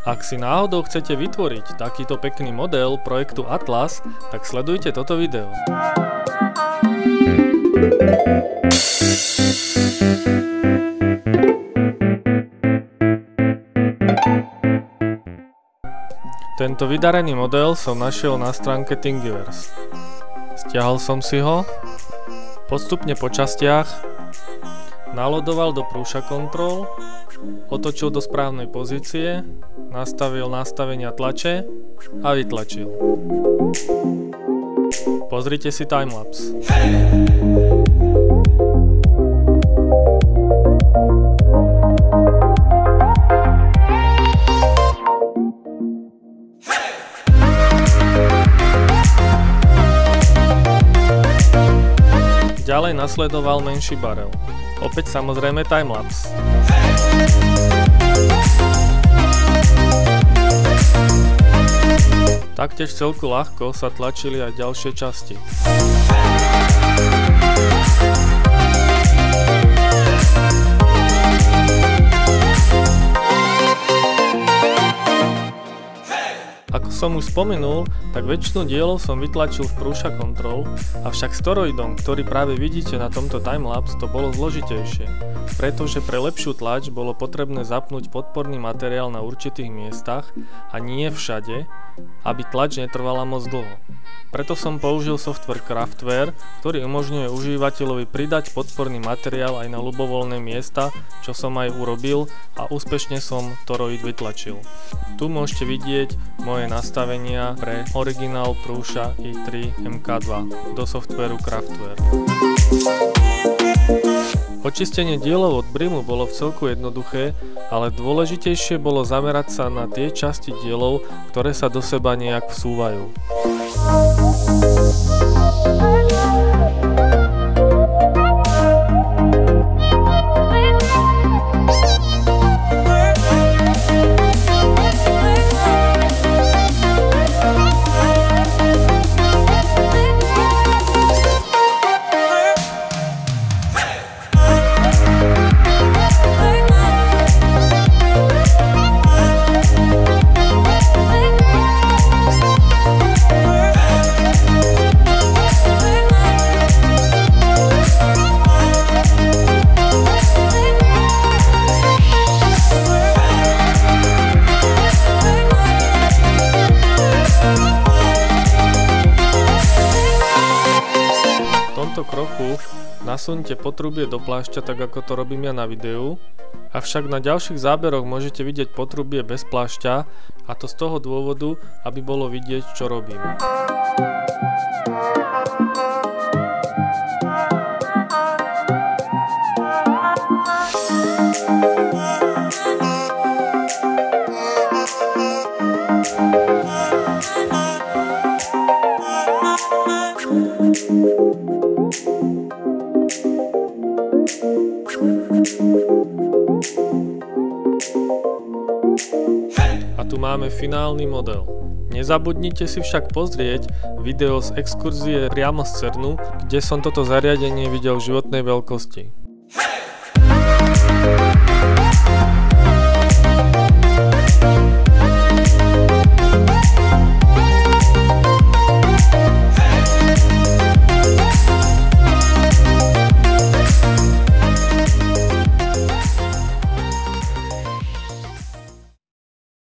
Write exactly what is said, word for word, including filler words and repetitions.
Ak si náhodou chcete vytvoriť takýto pekný model projektu Atlas, tak sledujte toto video. Tento vydarený model som našiel na stránke Thingiverse. Stiahol som si ho, postupne po častiach nalodoval do Prusa Control, otočil do správnej pozície, nastavil nastavenia tlače a vytlačil. Pozrite si timelapse. Ďalej nasledoval menší barel. Opäť samozrejme timelapse. Taktiež celku ľahko sa tlačili aj ďalšie časti. Ako som už spomenul, tak väčšinu dielov som vytlačil v Prusa Control, avšak s toroidom, ktorý práve vidíte na tomto timelapse, to bolo zložitejšie, pretože pre lepšiu tlač bolo potrebné zapnúť podporný materiál na určitých miestach a nie všade, aby tlač netrvala moc dlho. Preto som použil software Craftware, ktorý umožňuje užívateľovi pridať podporný materiál aj na ľubovoľné miesta, čo som aj urobil a úspešne som toroid vytlačil. Tu môžete vidieť moje nastavenia pre originál Prusa i tri em ká dva do softwareu Craftware. Očistenie dielov od brimu bolo vcelku jednoduché, ale dôležitejšie bolo zamerať sa na tie časti dielov, ktoré sa do seba nejak vsúvajú. V tomto kroku nasunite potrubie do plášťa, tak ako to robím ja na videu, avšak na ďalších záberoch môžete vidieť potrubie bez plášťa, a to z toho dôvodu, aby bolo vidieť, čo robím. A tu máme finálny model. Nezabudnite si však pozrieť video z exkurzie priamo z Cernu, kde som toto zariadenie videl v životnej veľkosti.